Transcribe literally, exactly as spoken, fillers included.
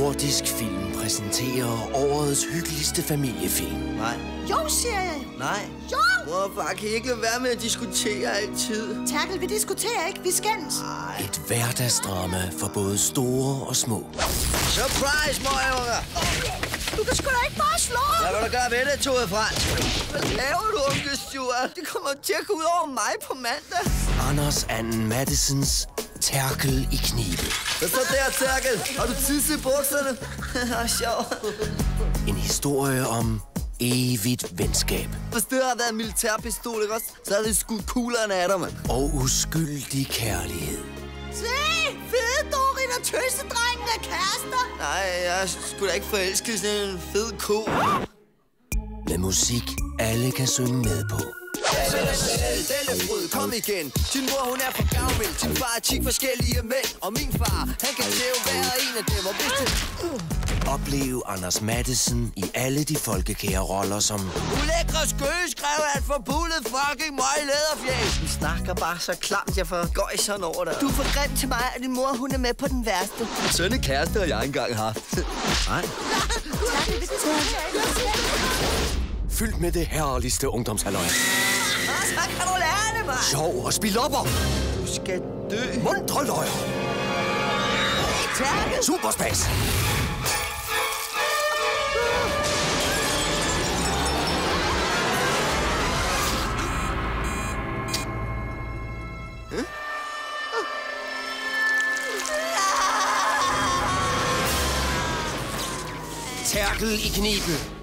Nordisk Film præsenterer årets hyggeligste familiefilm. Nej. Jo, siger jeg. Nej. Jo! Mor og far, kan I ikke lade være med at diskutere altid? Terkel, vi diskuterer ikke. Vi skændes. Nej. Et hverdagsdrama for både store og små. Surprise, møgunger! Du kan sgu da ikke bare slå! Hvad vil du gøre ved det, Tove Frans? Hvad laver du, onkel Stuart? Det kommer til at gå ud over mig på mandag. Anders Anden Mattesens Terkel i knibe. Hvad så der, Terkel? Har du tisset i bukserne? Haha, sjov. En historie om evigt venskab. Hvis det havde været en militærpistol, ikke også? Så havde det skudt kuglerne af dig, mand. Og uskyldig kærlighed. Se! Fede Dorit og tøsedrengen er kærester. Nej, jeg er sgu da ikke forelsket i sådan en fed ko. Med musik, alle kan synge med på. Dellefryd, kom igen. Din mor, hun er for gavmild. Din far er ti forskellige mænd. Og min far, han kan tæve hver en af dem. Og hvis det... Oplev Anders Mattesen i alle de folkekære roller som... Ulækre skøgeskrev er et forbullet fucking møg læderfjæs. Du snakker bare så klamt, jeg får gøjseren over dig. Du er for grim til mig, og din mor, hun er med på den værste. Sådan en kæreste har jeg engang haft. Nej. Terkel, vi diskuterer ikke. Fyldt med det herligste ungdomshalløj. Så kan du lære det, mand. Sjov og spilopper. Du skal dø. Mundre løjer. Terkel. Superspas. Terkel i knibe.